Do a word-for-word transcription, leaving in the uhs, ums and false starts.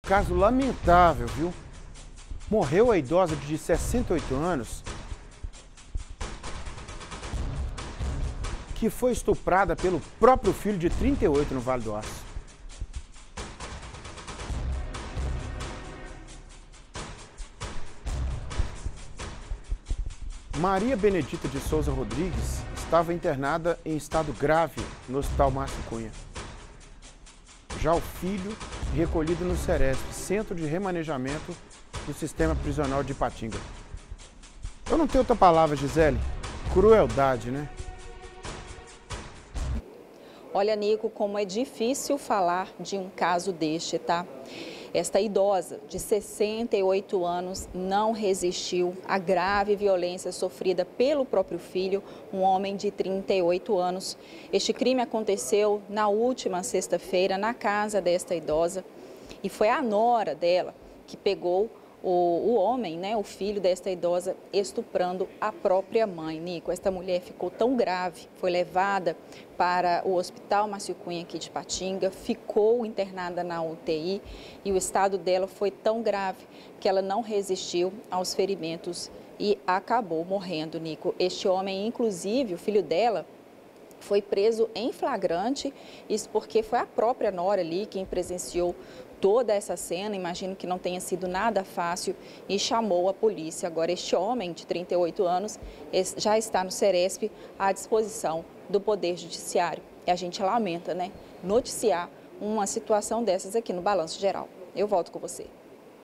Caso lamentável, viu? Morreu a idosa de sessenta e oito anos que foi estuprada pelo próprio filho de trinta e oito no Vale do Aço. Maria Benedita de Souza Rodrigues estava internada em estado grave no Hospital Márcio Cunha. Já o filho, recolhido no Ceresp, Centro de Remanejamento do Sistema Prisional de Ipatinga. Eu não tenho outra palavra, Gisele. Crueldade, né? Olha, Nico, como é difícil falar de um caso deste, tá? Esta idosa de sessenta e oito anos não resistiu à grave violência sofrida pelo próprio filho, um homem de trinta e oito anos. Este crime aconteceu na última sexta-feira na casa desta idosa e foi a nora dela que pegou o, o homem, né, o filho desta idosa, estuprando a própria mãe. Nico, esta mulher ficou tão grave, foi levada para o Hospital Márcio Cunha aqui de Ipatinga, ficou internada na U T I e o estado dela foi tão grave que ela não resistiu aos ferimentos e acabou morrendo, Nico. Este homem, inclusive, o filho dela, foi preso em flagrante, isso porque foi a própria nora ali quem presenciou toda essa cena, imagino que não tenha sido nada fácil, e chamou a polícia. Agora, este homem de trinta e oito anos já está no Ceresp à disposição do Poder Judiciário. E a gente lamenta, né, noticiar uma situação dessas aqui no Balanço Geral. Eu volto com você.